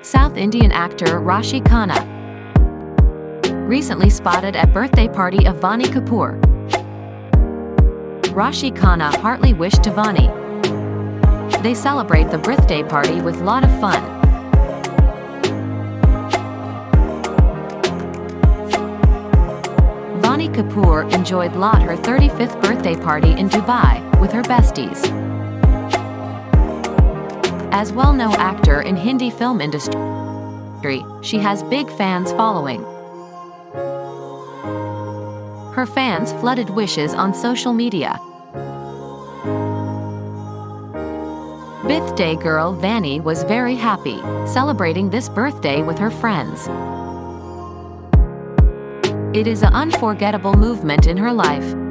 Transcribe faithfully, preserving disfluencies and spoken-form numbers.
South Indian actor Raashi Khanna recently spotted at birthday party of Vaani Kapoor. Raashi Khanna heartily wished to Vaani. They celebrate the birthday party with lot of fun. Vaani Kapoor enjoyed lot her thirty-fifth birthday party in Dubai with her besties. As well-known actor in Hindi film industry, she has big fans following. Her fans flooded wishes on social media. Birthday girl Vaani was very happy, celebrating this birthday with her friends. It is an unforgettable movement in her life.